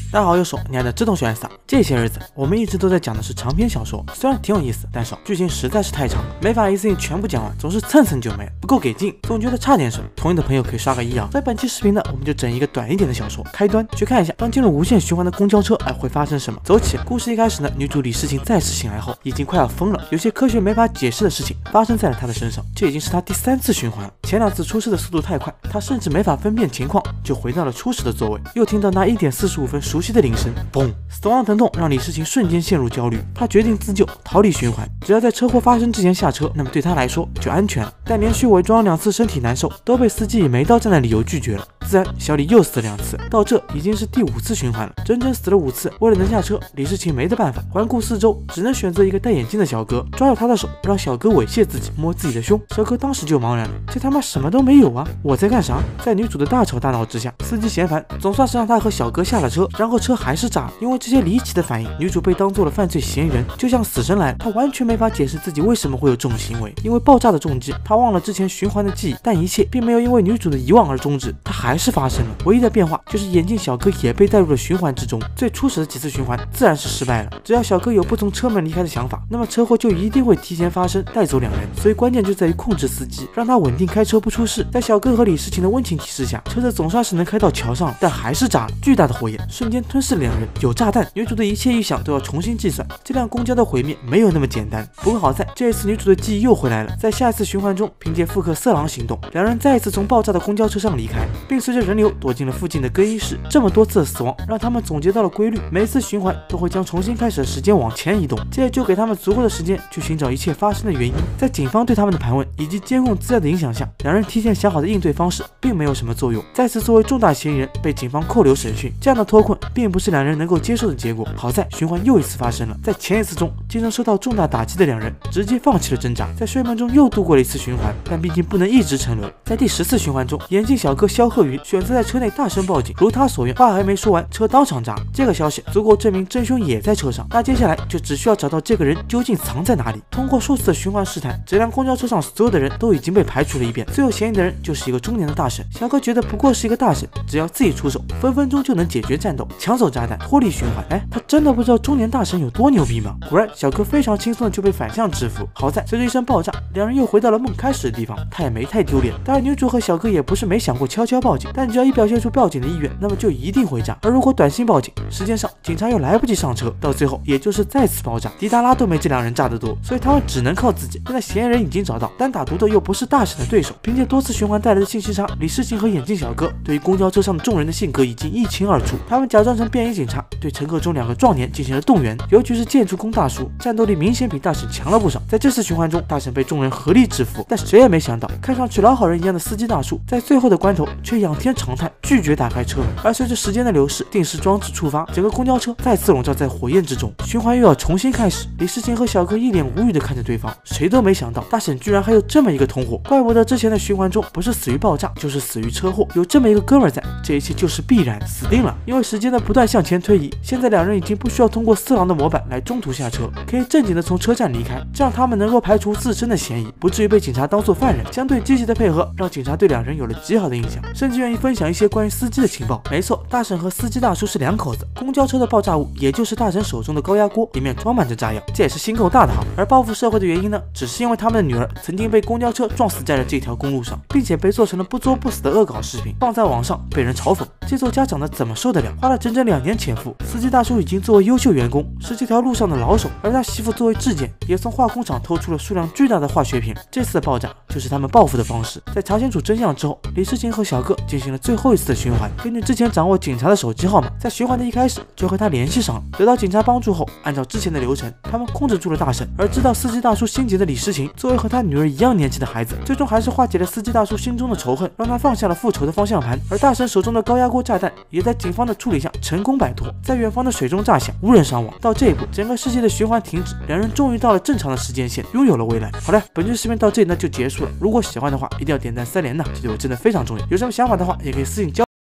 大家好，又是我，你爱的知同学艾萨。这些日子我们一直都在讲的是长篇小说，虽然挺有意思，但是剧情实在是太长，没法一次性全部讲完，总是蹭蹭就没，不够给劲，总觉得差点什么。同意的朋友可以刷个1啊。在本期视频呢，我们就整一个短一点的小说开端，去看一下当进入无限循环的公交车会发生什么。走起，故事一开始呢，女主李诗情再次醒来后，已经快要疯了，有些科学没法解释的事情发生在了她的身上，这已经是她第3次循环了。前2次出事的速度太快，她甚至没法分辨情况，就回到了初始的座位，又听到那1点45分熟悉的铃声，嘣！死亡疼痛让李诗情瞬间陷入焦虑，她决定自救，逃离循环。只要在车祸发生之前下车，那么对她来说就安全了。但连续伪装2次身体难受，都被司机以没到站的理由拒绝了。自然，小李又死了2次，到这已经是第5次循环了，整整死了5次。为了能下车，李诗情没得办法，环顾四周，只能选择一个戴眼镜的小哥，抓住他的手，让小哥猥亵自己，摸自己的胸。小哥当时就茫然了，这他妈什么都没有啊！我在干啥？在女主的大吵大闹之下，司机嫌烦，总算是让他和小哥下了车，然后车还是炸了。因为这些离奇的反应，女主被当做了犯罪嫌疑人，就像死神来了。她完全没法解释自己为什么会有这种行为。因为爆炸的重击，她忘了之前循环的记忆，但一切并没有因为女主的遗忘而终止，它还是发生了。唯一的变化就是眼镜小哥也被带入了循环之中。最初始的几次循环自然是失败了，只要小哥有不从车门离开的想法，那么车祸就一定会提前发生，带走2人。所以关键就在于控制司机，让他稳定开车不出事。在小哥和李诗情的温情提示下，车子总算是能开到桥上了，但还是炸了。巨大的火焰瞬间吞噬了2人，有炸弹，女主的一切预想都要重新计算。这辆公交的毁灭没有那么简单。不过好在这一次女主的记忆又回来了，在下一次循环中，凭借复刻色狼行动，2人再一次从爆炸的公交车上离开，并随着人流躲进了附近的更衣室。这么多次的死亡让他们总结到了规律，每次循环都会将重新开始的时间往前移动，这也就给他们足够的时间去寻找一切发生的原因。在警方对他们的盘问以及监控资料的影响下，2人提前想好的应对方式并没有什么作用，再次作为重大嫌疑人被警方扣留审讯。这样的脱困并不是2人能够接受的结果。好在循环又一次发生了，在前一次中经常受到重大打击的2人直接放弃了挣扎，在睡梦中又度过了1次循环，但毕竟不能一直沉沦。在第10次循环中，眼镜小哥肖鹤宇选择在车内大声报警，如他所愿，话还没说完，车当场炸。这个消息足够证明真凶也在车上，那接下来就只需要找到这个人究竟藏在哪里。通过数次的循环试探，这辆公交车上所有的人都已经被排除了一遍，最有嫌疑的人就是一个中年的大婶。小哥觉得不过是一个大婶，只要自己出手，分分钟就能解决战斗，抢走炸弹，脱离循环。他真的不知道中年大婶有多牛逼吗？果然，小哥非常轻松的就被反向制服。好在随着一声爆炸，2人又回到了梦开始的地方，他也没太丢脸。当然，女主和小哥也不是没想过悄悄报警，但只要一表现出报警的意愿，那么就一定会炸。而如果短信报警，时间上警察又来不及上车，到最后也就是再次爆炸，迪达拉都没这2人炸得多，所以他们只能靠自己。现在嫌疑人已经找到，单打独斗又不是大婶的对手。凭借多次循环带来的信息差，李诗情和眼镜小哥对于公交车上的众人的性格已经一清二楚。他们假装成便衣警察，对乘客中2个壮年进行了动员，尤其是建筑工大叔，战斗力明显比大婶强了不少。在这次循环中，大婶被众人合力制服，但谁也没想到，看上去老好人一样的司机大叔，在最后的关头却仰天长叹，拒绝打开车门。而随着时间的流逝，定时装置触发，整个公交车再次笼罩在火焰之中，循环又要重新开始。李诗情和小哥一脸无语的看着对方，谁都没想到大婶居然还有这么一个同伙，怪不得之前的循环中不是死于爆炸，就是死于车祸。有这么一个哥们在，这一切就是必然，死定了。因为时间的不断向前推移，现在2人已经不需要通过色狼的模板来中途下车，可以正经的从车站离开，这样他们能够排除自身的嫌疑，不至于被警察当作犯人。相对积极的配合，让警察对2人有了极好的印象，甚至愿意分享一些关于司机的情报。没错，大婶和司机大叔是2口子。公交车的爆炸物也就是大婶手中的高压锅，里面装满着炸药，这也是心够大的哈。而报复社会的原因呢，只是因为他们的女儿曾经被公交车撞死在了这条公路上，并且被做成了不作不死的恶搞视频，放在网上被人嘲讽。这做家长的怎么受得了？花了整整2年钱付，司机大叔已经作为优秀员工，是这条路上的老手，而他媳妇作为质检，也从化工厂偷出了数量巨大的化学品。这次的爆炸就是他们报复的方式。在查清楚真相之后，李诗情和小哥进行了最后一次的循环。根据之前掌握警察的手机号码，在循环的一开始就和他联系上了。得到警察帮助后，按照之前的流程，他们控制住了大婶。而知道司机大叔心结的李诗情，作为和他女儿一样年纪的孩子，最终还是化解了司机大叔心中的仇恨，让他放下了复仇的方向盘。而大婶手中的高压锅炸弹也在警方的处理下成功摆脱，在远方的水中炸响，无人伤亡。到这一步，整个世界的循环停止，2人终于到了正常的时间线，拥有了未来。好的，本期视频到这里呢就结束了。如果喜欢的话，一定要点赞3连呢，这对我真的非常重要。有什么想法的话，也可以私信交